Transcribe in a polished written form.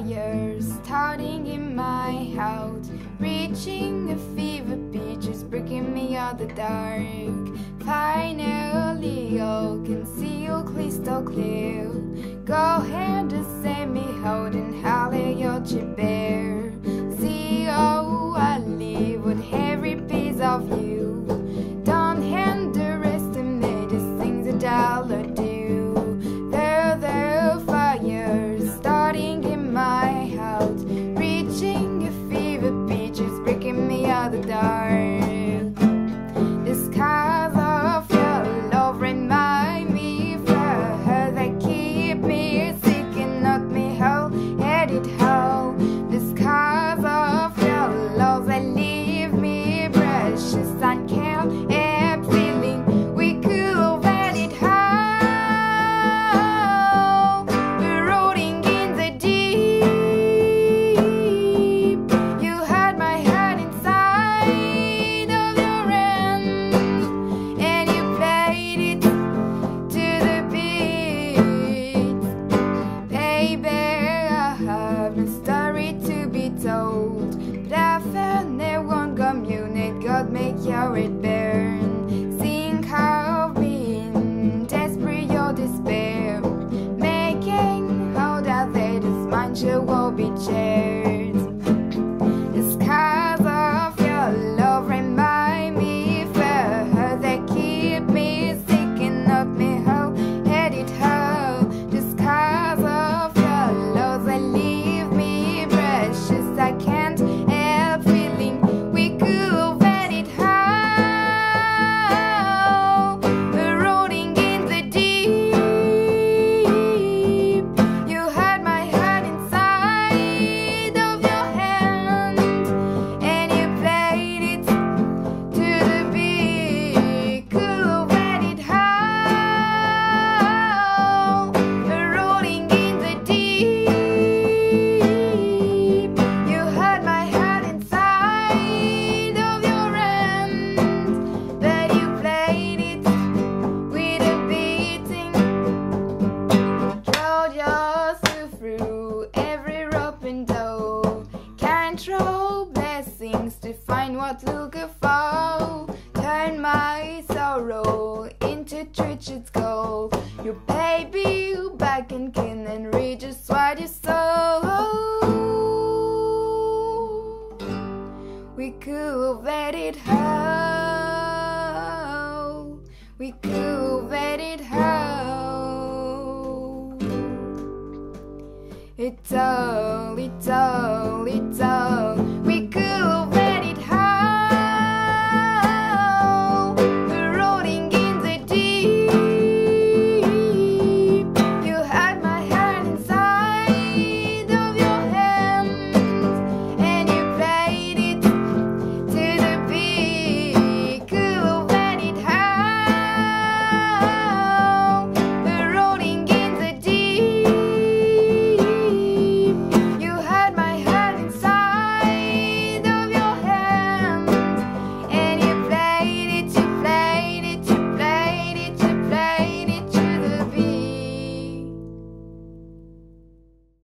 fire starting in my house, reaching a fever pitch, is breaking me out the dark. Finally, I can see you crystal clear. Go ahead and send me out and holler your bear. See how I live with every piece of you. Don't underestimate the things that I'll do. The fire starting in my house, reaching a fever pitch, is breaking me out the dark. The skies of your love remind me of her. They keep me sick and knock me whole, head it whole. The skies of your love, they leave me precious. I can't help feeling we could have had it all. We're rolling in the deep. You had my head inside of your hand, and you played it to the beat. Baby, I have no story to be told, but I found there one community, God make your it burn. Seeing how been desperate your despair, making all that there is mine sure will be shared. The skies of your love remind me of her. They keep me sick and knock me whole, head it whole. The skies of your love, they leave me precious. I can't help feeling we could have had it all. We're rolling in the deep. You had my heart inside of your hand, and you played it to the beat. Could have had it all. We're rolling in the deep. You had my heart inside of your hand, but you played it with a beating. Drove yourself through every rope and door. Can't throw blessings to find what looking for. Turn my sorrow into treacherous gold. Your baby back and kin and read just what you sow. We could have had it all. We could have had it all. It's all